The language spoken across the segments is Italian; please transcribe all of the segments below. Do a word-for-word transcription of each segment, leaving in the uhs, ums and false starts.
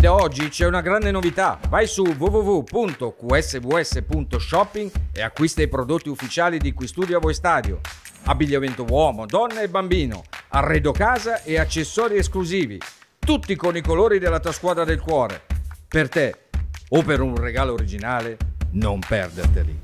da oggi c'è una grande novità. Vai su w w w punto q s v s punto shopping e acquista i prodotti ufficiali di Quistudio a Voi Stadio. Abbigliamento uomo, donna e bambino, arredo casa e accessori esclusivi. Tutti con i colori della tua squadra del cuore. Per te o per un regalo originale, non perderteli.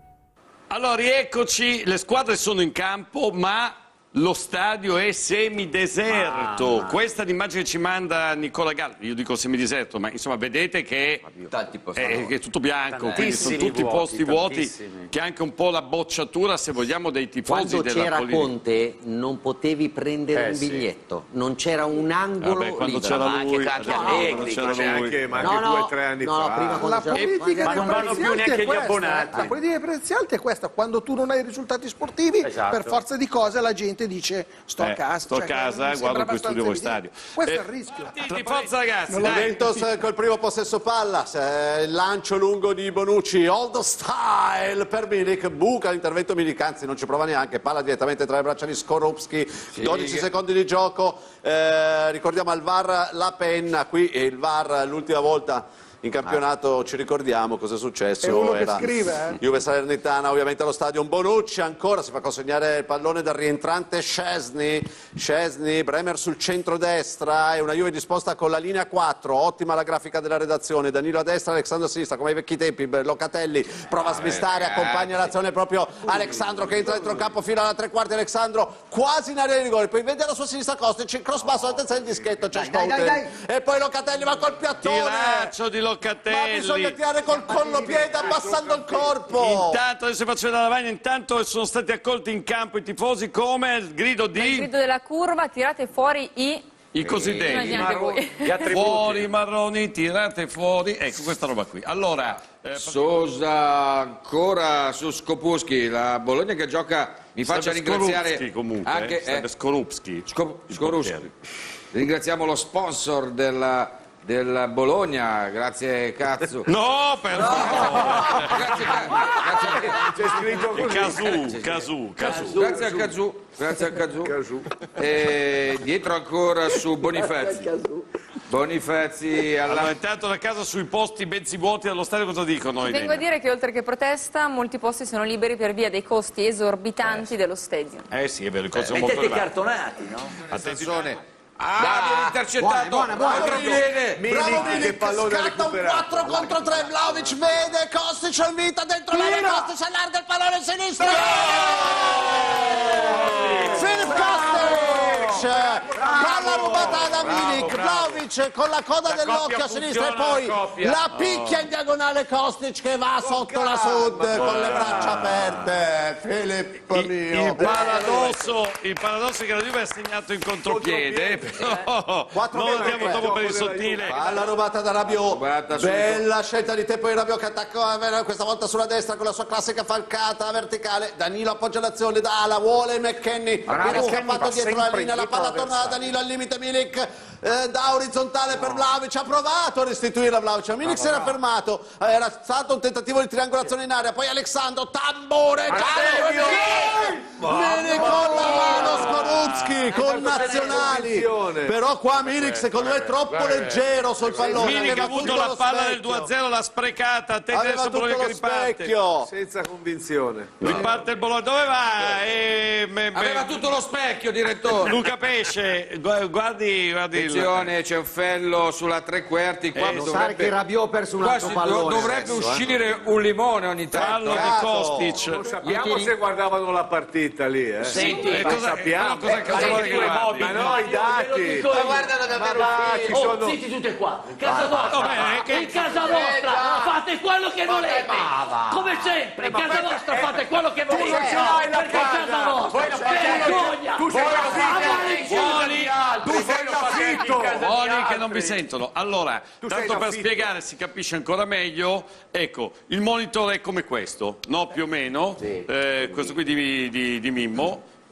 Allora, rieccoci, le squadre sono in campo, ma lo stadio è semideserto. Ah, questa è l'immagine che ci manda Nicola Gallo. Io dico semideserto, ma insomma vedete che è, è, che è tutto bianco, quindi sono tutti vuoti, posti vuoti, che è anche un po' la bocciatura, se vogliamo, dei tifosi quando della c'era Polini. Conte non potevi prendere eh, un biglietto, sì. Non c'era un angolo. Vabbè, quando libero. c'era lui, anche no, Allegri, c'era lui. Anche, ma anche no, due o no, tre anni no, fa. no, prima La politica ma non vanno più neanche gli abbonati. La politica dei prezzi alti è questa: quando tu non hai risultati sportivi, esatto. per forza di cose la gente dice sto Eh, a casa. sto cioè, a casa e guardo Quistudio a Voi Stadio. Questo eh, è il rischio. Partiti, forza ragazzi, dai. Juventus col primo possesso palla, il lancio lungo di Bonucci, old style per Milik, buca l'intervento Milik, anzi non ci prova neanche, palla direttamente tra le braccia di Skorupski, sì. dodici secondi di gioco, eh, ricordiamo al V A R la penna, qui il V A R l'ultima volta in campionato ah. ci ricordiamo cosa è successo. È uno che era scrive, eh? Juve Salernitana, ovviamente allo stadio Bonucci, ancora si fa consegnare il pallone dal rientrante Szczesny, Szczesny, Bremer sul centro-destra, e una Juve disposta con la linea quattro, ottima la grafica della redazione, Danilo a destra, Alexandro a sinistra, come ai vecchi tempi, Locatelli prova a smistare, accompagna l'azione proprio Alexandro che entra dentro il campo fino alla tre quarti, Alexandro quasi in area di rigore, poi vede alla sua sinistra Kostic, cross basso, attenzione il dischetto, c'è Schouten, e poi Locatelli va col piattone. Tiraccio di Locatelli. Ma bisogna tirare col collopiede abbassando il corpo. Intanto adesso faccio la lavagna, intanto sono stati accolti in campo i tifosi come il grido di... Il grido della curva, tirate fuori i... I cosiddetti I marroni, fuori i marroni, tirate fuori, ecco questa roba qui. Allora, eh, Sosa ancora su Skopusky, la Bologna che gioca, mi faccia ringraziare comunque, anche eh, Skorupski. Skorupski. Ringraziamo lo sponsor della del Bologna, grazie cazzo. No, per favore. Grazie, grazie. C'è scritto così. Casu, Casu, Casu. Grazie al Casu, grazie al Casu. E dietro ancora su Bonifazzi. Bonifazzi alla... Allora, intanto da casa sui posti mezzi vuoti allo stadio cosa dicono? Vengo a dire che oltre che protesta, molti posti sono liberi per via dei costi esorbitanti eh. dello stadio. Eh sì, è vero, i costi sono eh, molto mettete elevati. cartonati, no? Attenzione. Ah, viene intercettato. Buona, buona, buona. Viene, bravo Milik, Milik, scatta un quattro contro tre, Vlahovic vede, Kostic al vita dentro l'area, Kostic allarga il pallone a sinistra. Filip Kostic, palla rubata da Milik, Vlahovic con la coda dell'occhio a sinistra e poi la, la picchia in diagonale Kostic che va sotto la sud con le braccia aperte. Filip mio. Il paradosso, il paradosso è che la Juve ha segnato in contropiede, però non andiamo dopo per il sottile. Palla rubata da Rabiot, bella scelta di tempo di Rabiot che attacca questa volta sulla destra con la sua classica falcata verticale. Danilo appoggia l'azione da ala, vuole McKennie, viene scappato dietro la linea, la palla torna da Danilo al limite, Milik eh, da orizzontale per Vlahovic, ha provato a restituire a Vlahovic, Milik si era fermato, era stato un tentativo di triangolazione in area, poi Alexandro, tambure, Milik con la mano, Skorupski con nazionali, però qua Milik secondo me è troppo leggero sul pallone. Milik ha avuto la palla del due a zero, l'ha sprecata, adesso Bologna che riparte senza convinzione. Riparte il Bologna, dove va? E, me, me... Aveva tutto lo specchio, direttore. Luca Pesce, guardi, guardi attenzione, c'è un fello sulla tre quarti qua, eh, dovrebbe, che Rabiot ha perso un altro pallone dovrebbe adesso, uscire eh. un limone ogni tanto. Fallo di Kostic. Non sappiamo se guardavano la partita lì, eh. Senti, eh, cosa sappiamo? Cosa, cosa vuole che guardi? Ma no, i dati. Ma guardano davvero ma ci oh, sono... zitti tutti e qua. In casa vostra. Vabbè, che... In casa vostra fate quello che volete. Come sempre, in eh, casa vostra fate quello che volete. Tu non ce l'hai la perché in casa vostra. Vergogna. Tu sei Buoni, tu sei affitto. Buoni che non vi sentono. Allora, tu tanto per spiegare, si capisce ancora meglio, ecco, il monitor è come questo, no? Più o meno, sì. eh, questo qui di, di, di Mimmo.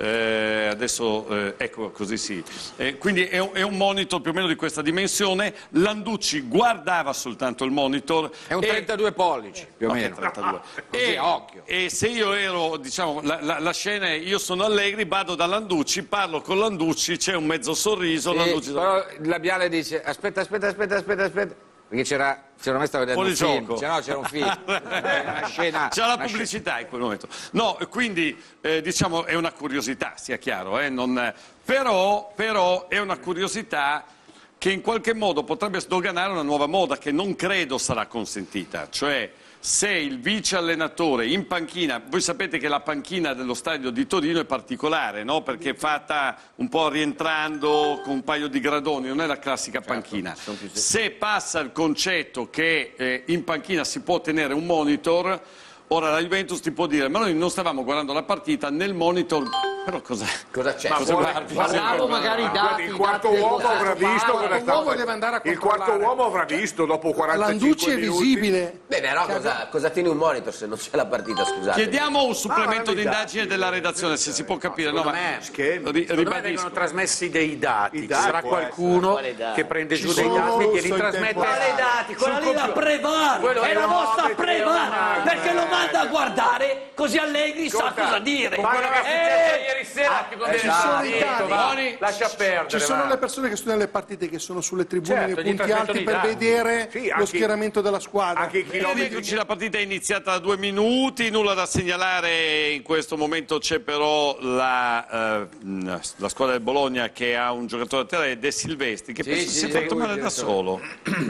Eh, adesso eh, ecco così sì. Eh, quindi è un, è un monitor più o meno di questa dimensione. Landucci guardava soltanto il monitor. È un e... trentadue pollici più o Ok, meno. trentadue. Così, E, occhio. e se io ero, diciamo, la, la, la scena è io sono Allegri, vado da Landucci, parlo con Landucci, c'è un mezzo sorriso. Sì, Landucci... però il labiale dice aspetta, aspetta, aspetta, aspetta, aspetta. Perché c'era, secondo me stava vedendo un Fuori film. gioco. C'era, no, c'era un film. Una scena. C'era la una pubblicità in quel momento. No, quindi eh, diciamo è una curiosità, sia chiaro, eh, non... però, però è una curiosità che in qualche modo potrebbe sdoganare una nuova moda che non credo sarà consentita, cioè se il vice allenatore in panchina, voi sapete che la panchina dello stadio di Torino è particolare, no? Perché è fatta un po' rientrando con un paio di gradoni, non è la classica panchina. Se passa il concetto che eh, in panchina si può tenere un monitor, ora la Juventus ti può dire, ma noi non stavamo guardando la partita nel monitor, però cosa, Cosa c'è? cosa guardi? Guardavo magari i dati. Il i quarto dati del uomo avrà Quarto visto Uomo. cosa Il sta uomo deve andare a Il quarto controllare. uomo avrà visto dopo quarantacinque Landucci è minuti. visibile. Beh, però cosa, cosa tieni un monitor se non c'è la partita, scusate? Chiediamo un supplemento Ah, di i dati. indagine della redazione, se si può capire. No, ma schemi. ri- Secondo me vengono ribadisco. trasmessi dei dati, I ci dati, sarà può qualcuno Quali dati? che prende Ci giù dei sono dati e li sui trasmette. Quali dati? Quella lì la Quello Prevar, è la no, vostra che Prevar, perché lo manda a guardare così Allegri sa cosa dire. Con quello che è successo ieri sera che con ci sono i dati. Boni, lascia perdere. Ci sono va. le persone che studiano le partite che sono sulle tribune Certo, nei gli punti alti trasmettono i per dati. vedere Sì, lo anche- schieramento della squadra. Anche i Bene, chilometri. eccoci, la partita è iniziata da due minuti, nulla da segnalare in questo momento, c'è però la, eh, la squadra del Bologna che ha un giocatore a terra, è De Silvestri, che Sì, penso sì, si è sì, fatto lui, male il da direttore. solo.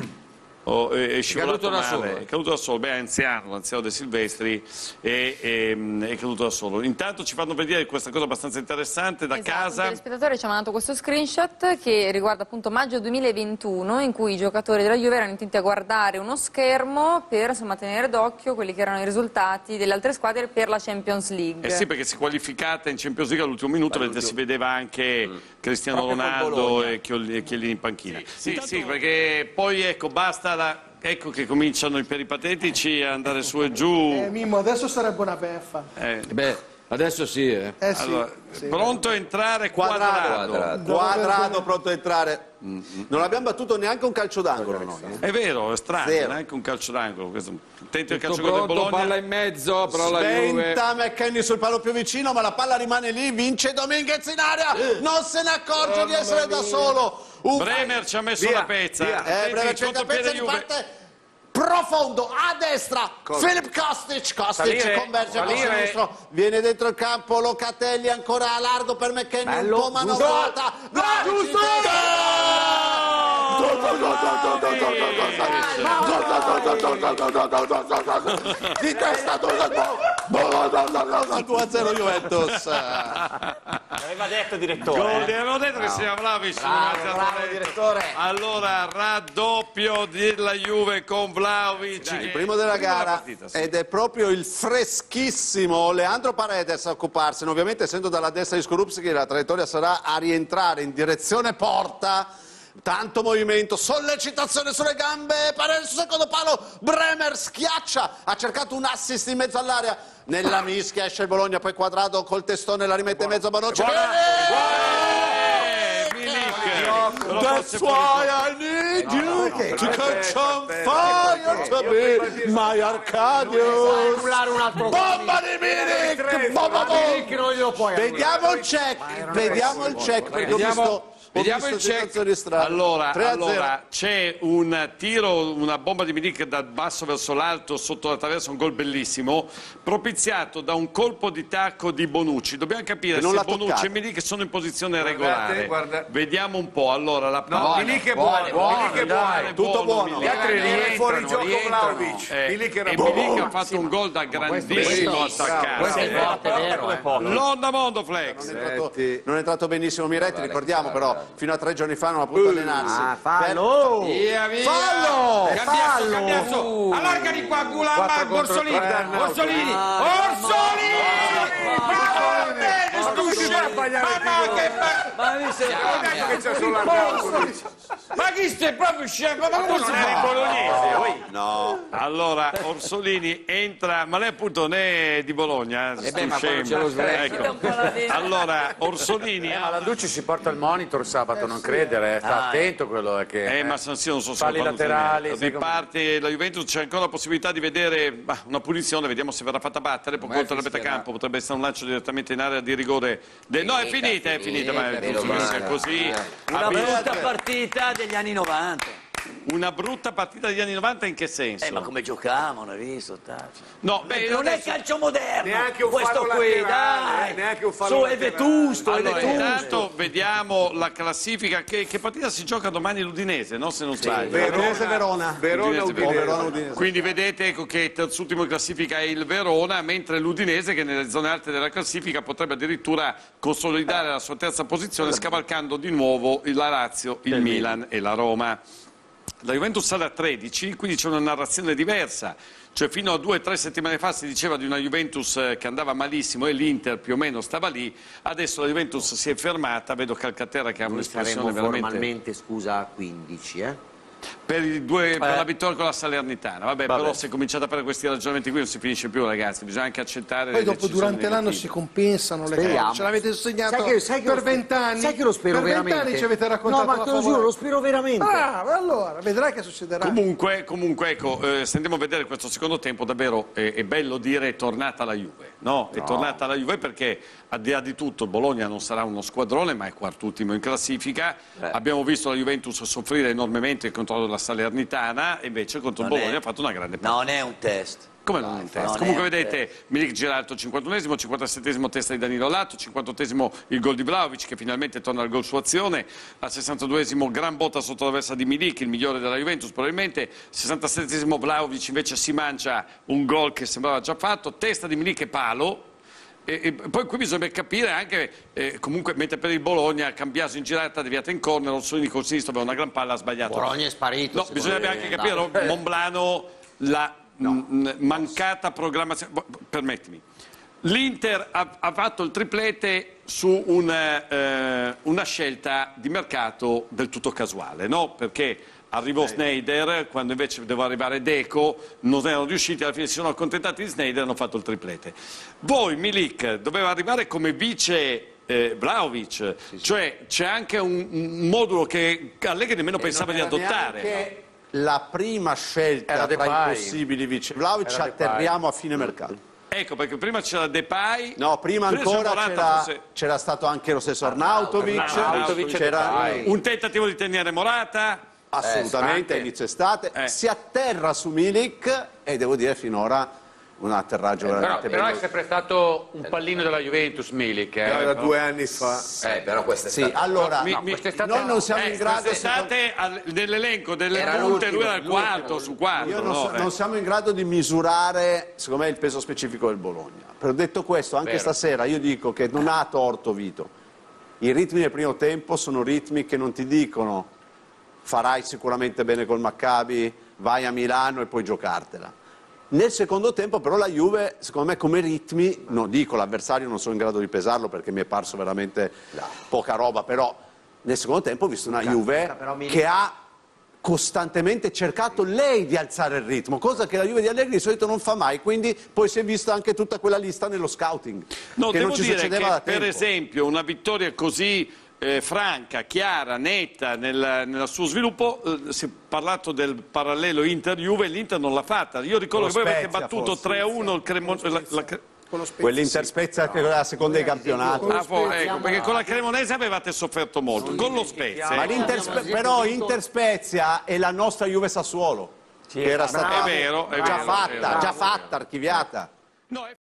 Oh, è, è scivolato caduto da male, solo. è caduto da solo, beh è anziano, l'anziano De Silvestri è, è, è caduto da solo. Intanto ci fanno vedere questa cosa abbastanza interessante da Esatto, casa. Il telespettatore ci ha mandato questo screenshot che riguarda appunto maggio duemilaventuno, in cui i giocatori della Juve erano intenti a guardare uno schermo per insomma tenere d'occhio quelli che erano i risultati delle altre squadre per la Champions League. Eh sì, perché si è qualificata in Champions League all'ultimo minuto, vedete, si vedeva anche Cristiano Proprio col Ronaldo Bologna. e Chiellini e Chiellini in panchina. Sì, sì, perché poi ecco, basta la... ecco che cominciano i peripatetici a andare su e giù. Eh, Mimmo, adesso sarebbe una beffa. Eh, Beh, adesso sì, eh. Eh sì. allora, sì. pronto a entrare Quadrado. Quadrado, Quadrado pronto a entrare. Non abbiamo battuto neanche un calcio d'angolo noi. eh. È vero, è strano, Zero. neanche un calcio d'angolo. Questo... Tenta il Tutto calcio del pronto, Bologna. palla in mezzo, però la Juve... Sventa McKennie sul palo più vicino, ma la palla rimane lì, vince Dominguez in area, non se ne accorge di essere da solo. Un Bremer ci ha messo Via, la pezza. via. Eh, Attenti, Bremer cerca contropiede pezza, Juve. riparte profondo a destra. Filip Kostic, Kostic Salire, converge con salire. sinistro, viene dentro il campo, Locatelli ancora a largo per McKennie, un po' manovrata. Giusto! Di testa due a zero Juventus. Aveva detto Gol, direttore. ti avevo detto che siamo bravissimi. Bravo, grazie a bravo, Lorenzo. direttore. Allora, raddoppio della Juve con Vlahovic. Il primo della gara partita, sì. ed è proprio il freschissimo Leandro Paredes a occuparsene, ovviamente essendo dalla destra di Skorupski la traiettoria sarà a rientrare in direzione porta. Tanto movimento, sollecitazione sulle gambe, Paredes sul secondo palo, Bremer schiaccia, ha cercato un assist in mezzo all'area, nella mischia esce il Bologna, poi Quadrado col testone la rimette in mezzo a Bonucci. Eh, Milik. That's why I need you to catch on fire to be my Arcadius. Bomba di Milik, bomba bomba. Vediamo il check, vediamo il check perché ho Vediamo- visto, ho vediamo visto il check. situazioni strane. Allora, tre a zero. allora c'è un tiro, una bomba di Milik dal basso verso l'alto sotto la traversa, un gol bellissimo, propiziato da un colpo di tacco di Bonucci. Dobbiamo capire Che non se l'ha Bonucci toccata. e Milik sono in posizione Guardate, regolare. guarda- Vediamo un po'. Allora, la No, palla... Milik è buono, Milik è buono. Tutto buono. Gli altri Milik. fuori gioco rientrano. Vlahovic. Eh, Milik era e buono. Milik ha fatto un gol da grandissimo questo- attaccante. questo è forte, è vero, eh. L'onda Mondo Non Flex. è, entrato, non è entrato benissimo Miretti, ricordiamo però, fino a tre giorni fa non ha potuto allenarsi. Ah, fallo! Via, via. Fallo! Cambiasso, cambiasso. Allarga di qua, Gulamba, Orsolini. Orsolini. Orsolini! Ma Ma come si fa a sbagliare il Ma tiro? che... Ma che c'è solo l'angolo? Ma Ma chi stai proprio scemo? Ma Tu non eri bolognese, oi. No. Allora, Orsolini entra, ma lei appunto non è di Bologna, eh, beh, ma stu quando scemo. c'è lo svelto. Ecco. Un po' la vena. Allora, Orsolini... Eh, ma la Ducci si porta il monitor sabato, non credere, eh. sta attento quello è che... Eh, ma San Siro non so se falli lo fanno laterali, tenere. sai come- Riparte la Juventus, c'è ancora la possibilità di vedere bah, una punizione, vediamo se verrà fatta battere, poi contro la metacampo potrebbe essere un lancio direttamente in area di rigore. De... No, è finita, è finita, ma è giusto che sia così. Una Ha visto- brutta partita degli anni novanta. Una brutta partita degli anni novanta in che senso? Eh, ma come giocavano, hai visto? Taci. No, beh, non adesso- è calcio moderno. Neanche un questo fallo qui, laterale, dai. eh, neanche un fallo Su, è laterale. vetusto, è Allora, vetusto. intanto vediamo la classifica. Che, che partita si gioca domani l'Udinese, no? Se non sbaglio. Udinese Verona. Verona, Udinese, Udinese. Verona, Udinese. Quindi vedete ecco, che terzultimo in classifica è il Verona, mentre l'Udinese, che nelle zone alte della classifica, potrebbe addirittura consolidare la sua terza posizione, scavalcando di nuovo la Lazio, il Milan e la Roma. La Juventus sale a tredici, quindi c'è una narrazione diversa. Cioè fino a due o tre settimane fa si diceva di una Juventus eh, che andava malissimo e l'Inter più o meno stava lì, adesso la Juventus si è fermata, vedo Calcaterra che ha Noi un'espressione saremmo veramente... formalmente, scusa, a quindici, eh? Per, i due, per Eh. la vittoria con la Salernitana, vabbè, Vabbè. però se cominciate a fare questi ragionamenti qui non si finisce più ragazzi, bisogna anche accettare Poi le dopo decisioni durante l'anno negative. si compensano le Speriamo. cose. Ce l'avete insegnato Sai che- sai che per lo spe- vent'anni. sai che lo spero per vent'anni veramente? ci avete raccontato No, ma la te lo favola. giuro, lo spero veramente. Ah, ma allora, vedrai che succederà. Comunque, comunque ecco, eh, se andiamo a vedere questo secondo tempo, davvero eh, è bello dire è tornata la Juve, no? È tornata la Juve perché al di là di tutto il Bologna non sarà uno squadrone, ma è quartultimo in classifica. Abbiamo visto la Juventus soffrire enormemente contro la Salernitana, e invece contro il Non Bologna è- ha fatto una grande partita. Non è un test. Come non è un test? non Comunque è un vedete, Milik Giraldo cinquantunesimo, cinquantasettesimo testa di Danilo Latto, cinquantottesimo il gol di Vlahovic che finalmente torna al gol su azione, al sessantaduesimo gran botta sotto la versa di Milik, il migliore della Juventus probabilmente, sessantasettesimo Vlahovic invece si mangia un gol che sembrava già fatto, testa di Milik e palo. E, e poi qui bisogna capire anche, eh, comunque mentre per il Bologna Cambiaso in girata, deviata in corner, Orsolini col sinistro aveva una gran palla, ha sbagliato. Bologna è sparito. No, secondo bisognerebbe me. anche capire, Monblano, la mh, mancata programmazione. Bo- Permettimi, l'Inter ha, ha fatto il triplete su un, eh, una scelta di mercato del tutto casuale, no? Perché arrivò Sneijder, quando invece doveva arrivare Deco, non erano riusciti, alla fine si sono accontentati di Sneijder e hanno fatto il triplete. Voi, Milik, doveva arrivare come vice eh, Vlahovic, cioè c'è anche un, un modulo che Allegri nemmeno pensava di adottare. Neanche la prima scelta Era tra Depay. i possibili vice Vlahovic, Era Depay. atterriamo a fine mercato. Ecco, perché prima c'era Depay. No, prima Prima ancora c'era Morata, c'era, forse- c'era stato anche lo stesso Arnautovic, Arnautovic e c'era Depay. un tentativo di tenere Morata. assolutamente Eh, a inizio estate, Eh. si atterra su Milik e devo dire finora un atterraggio Però, veramente però è bello. sempre stato un pallino della Juventus, Milik. Eh. Era due anni fa. Eh, però questa è Sì, stata... allora, Mi- No, mi- quest'estate noi non siamo Eh, in grado... quest'estate al- nell'elenco delle Era punte lui l'ultimo, era il quarto su quarto. Io non, no? so- Eh. non siamo in grado di misurare, secondo me, il peso specifico del Bologna. Però detto questo, anche Vero. stasera io dico che non ha torto Vito. I ritmi del primo tempo sono ritmi che non ti dicono farai sicuramente bene col Maccabi, vai a Milano e puoi giocartela. Nel secondo tempo però la Juve, secondo me come ritmi, non dico l'avversario non sono in grado di pesarlo perché mi è parso veramente poca roba, però nel secondo tempo ho visto una Juve però mi- che ha costantemente cercato lei di alzare il ritmo, cosa che la Juve di Allegri di solito non fa mai, quindi poi si è vista anche tutta quella lista nello scouting, No, che devo non ci dire succedeva che da per tempo. esempio una vittoria così eh, franca, chiara, netta nel, nel suo sviluppo, eh, si è parlato del parallelo Inter-Juve, l'Inter non l'ha fatta. Io ricordo che Con lo voi avete Spezia, battuto forse. tre a uno il Cremonese. La, la, Con lo Spezia, Quell'Inter sì. Spezia che era la seconda di campionato. ah, poi, ecco, perché con la Cremonese avevate sofferto molto, con lo Spezia. Ma l'Inter Spe- però Inter Spezia è la nostra Juve Sassuolo, che era stata È vero, è già vero, fatta, è vero. già fatta, archiviata. No, è-